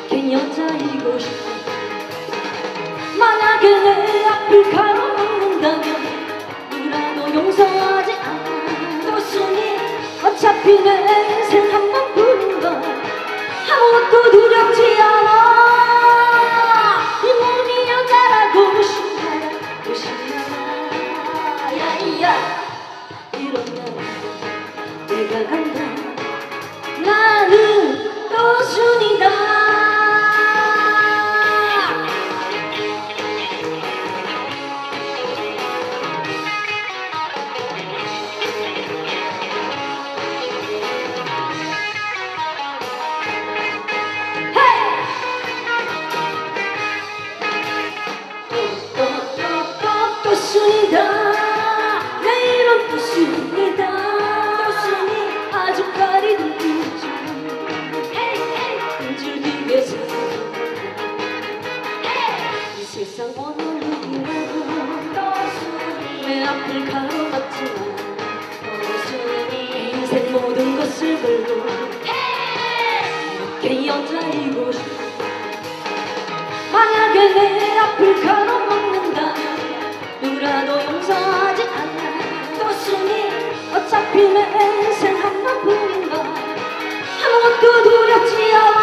이렇게 여자이고 싶어. 만약에 내 앞을 가로막는다면 누구라도 용서하지 않아. 도순이 어차피 내 인생 한 번뿐인걸 아무것도 두렵지 않아. 이 몸이 여자라고 신나라 야이야. 이러면 내가 간다. 나는 도순이다. 내 이름 도순이다. 도순이 아주 가리는 끈질 위해서 이 세상 어느 누구라도 내 앞을 가로막지만 도순이 인생 모든 것을 걸고 이렇게 여자이고 싶어. 만약에 내 앞을 가로막는다면 누구라도 용서하지 않아. 도순이 어차피 내 인생 한 번뿐인걸 아무것도 두렵지 않아.